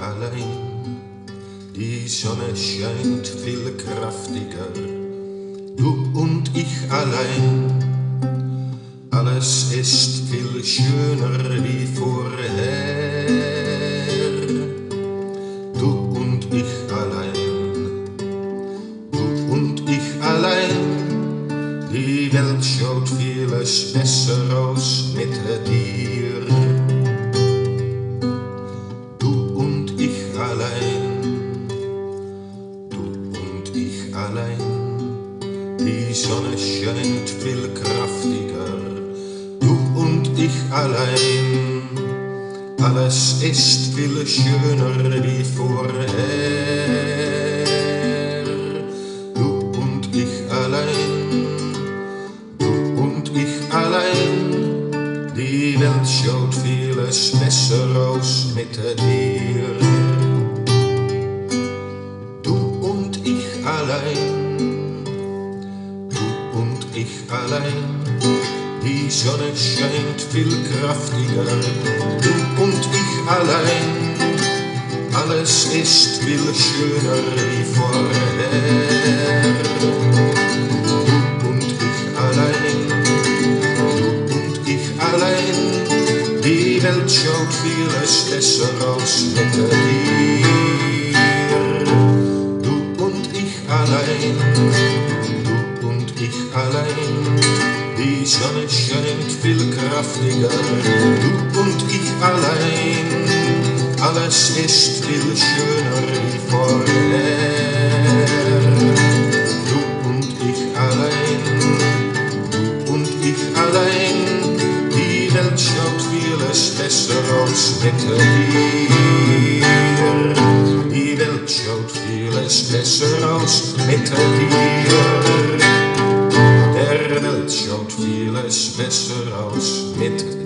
allein, die Sonne scheint viel kraftiger, du und ich allein. Alles ist viel schöner wie vorher, du und ich allein, du und ich allein. Die Welt schaut vieles besser aus mit dir, du und ich allein, du und ich allein. Die Sonne scheint viel kraftiger, du und ich allein. Alles ist viel schöner wie vorher, du und ich allein, du und ich allein. Die Welt schaut vieles besser aus mit dir, du und ich allein, du und ich allein. Die Sonne scheint viel kraftiger, du und ich allein. Alles ist viel schöner wie vorher, du und ich allein, du und ich allein. Die Welt schaut vieles besser aus mit dir, du und ich allein, du und ich allein. Die Sonne scheint viel kraftiger, du und ich allein. Alles ist viel schöner wie vorher, du und ich allein, du und ich allein. Die Welt schaut vieles besser aus mit dir, die Welt schaut vieles besser aus mit dir. Der Welt schaut vieles besser aus mit